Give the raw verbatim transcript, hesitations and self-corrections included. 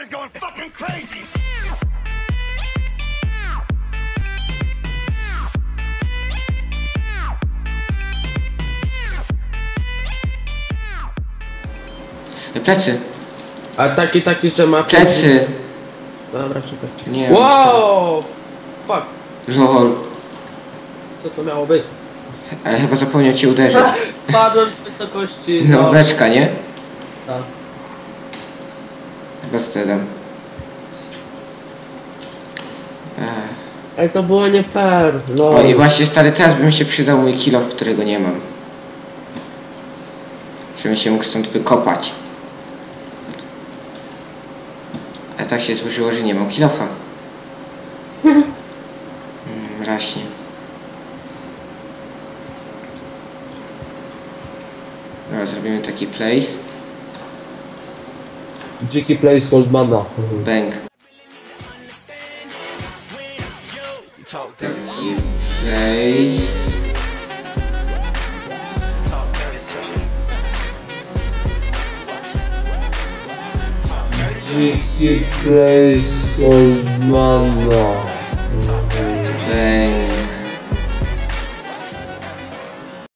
going fucking crazy. Plecy. A taki, taki, że ma... Plecy. Dobra, czekaj. Nie. Wow! Fuck. Lol. Co to miało być? Ale chyba zapomniał cię uderzyć. Spadłem z wysokości... No, beczka, nie? Tak. Chyba stedam. Ej, to było nie fair. No. O i właśnie stary, teraz by mi się przydał mój kilof, którego nie mam. Żebym się mógł stąd wykopać. A tak się złożyło, że nie mam kilofa. Mm, właśnie. Dobra, zrobimy taki place. Dziki place Goldmana. Bang. Taki place. Dziki place Goldmana.